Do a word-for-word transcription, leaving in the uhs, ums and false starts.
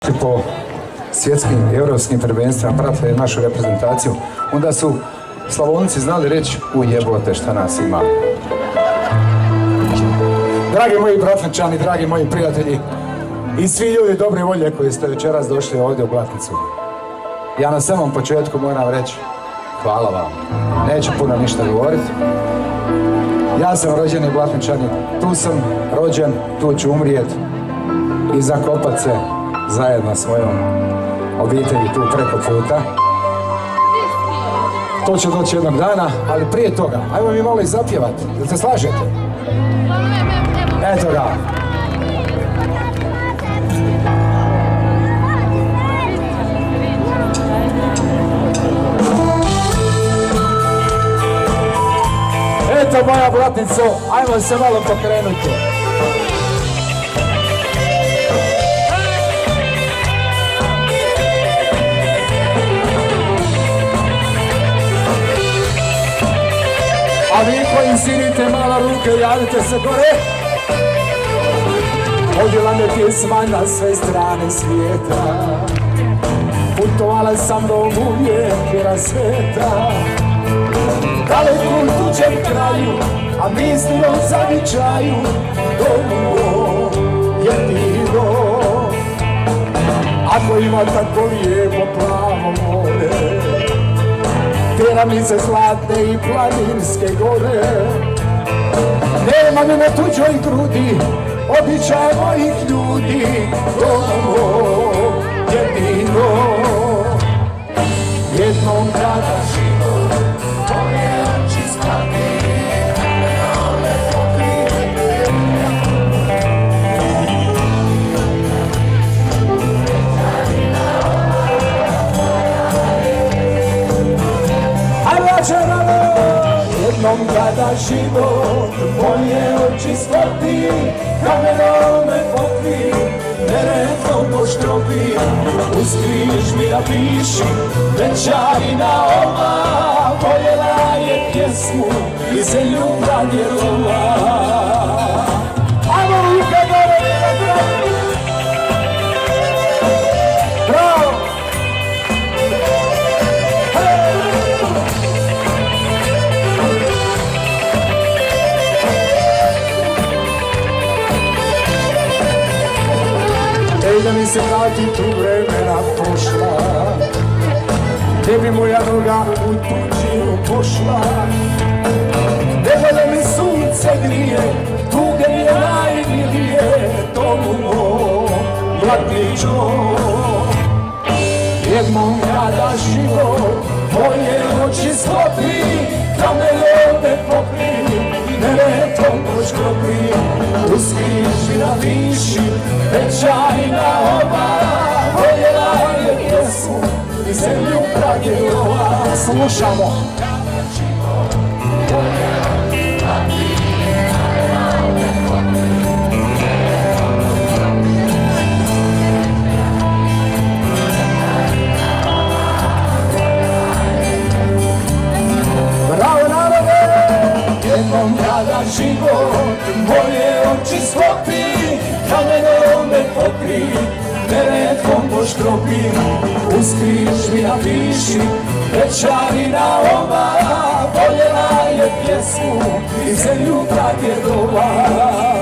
po svjetskim i europskim prvenstvima pratili našu reprezentaciju, onda su Slavonci znali reći u jebote šta nas ima. Dragi moji Bratničani, dragi moji prijatelji i svi ljudi dobre volje koji ste večeras došli ovdje u Blatnicu, ja na samom početku moram reći hvala vam. Neću puno ništa govoriti. Ja sam rođeni Blatničanin, tu sam rođen, tu ću umrijet i zakopat se zajedno s mojom obitelji tu preko puta. To će doći jednog dana, ali prije toga, ajmo mi malo i zapjevati, da se slažete? Eto ga. Eto moja Blatnico, ajmo se malo pokrenuti. A vi koji sinite mala ruke, javite se gore. Odjela me pjesma na sve strane svijeta, putovala sam mnom uvijek i razsveta. Daleko u tuđem kraju, a mislim o zavičaju, domu jedino. Ako ima tako lijepo plavo more, ravnice zlatne i planinske gore, nema mi na tuđoj grudi običaj mojih ljudi, domo jedino. Jednom kada život tvoje oči skladi, ramena pokrije. Jednom kada život moje oči skladi, kamenom me pokri, neretvom poštropi, uz križ mi napiši, večarina ova, voljela je pjesmu i zemlju pradjedova. Ajmo ruke gore, bravo! Ej da mi se vrati tu vremena prošla, gdje bi moja noga u tuđinu pošla. Nego da mi sunce grije, tuge mi je najmilije, domu mom Blatničkom. Jednom kada život moje oči sklopi, kamenom me pokri, neretom poškropi, uz križ mi napiši, večarina ova, voljela je pjesmu i zemlju pradjedova. Slušamo. Bravo narode! Jednom kada život moje oči sklopi, kamenom me pokri, neretvom poštropi, uz križ mi napiši, večarina ova, voljela je pjesmu i zemlju pradjedova.